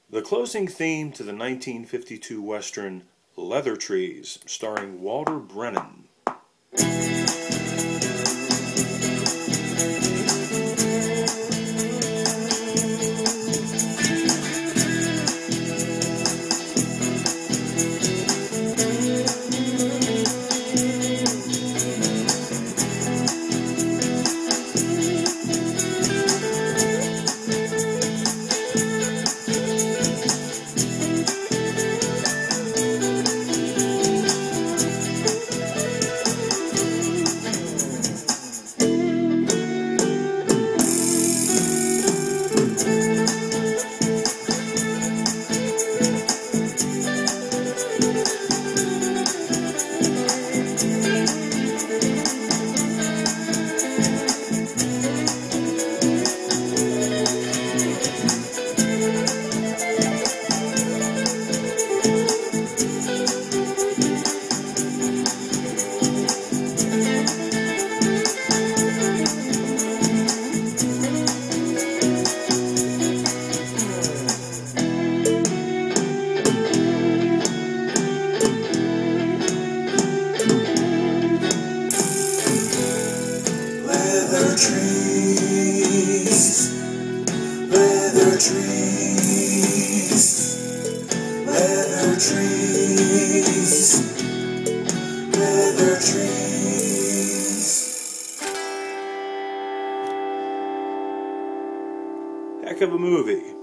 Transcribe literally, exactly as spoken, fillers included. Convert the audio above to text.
The closing theme to the nineteen fifty-two Western Leather Trees, starring Walter Brennan. Leather trees, leather trees, leather trees, leather trees. Heck of a movie.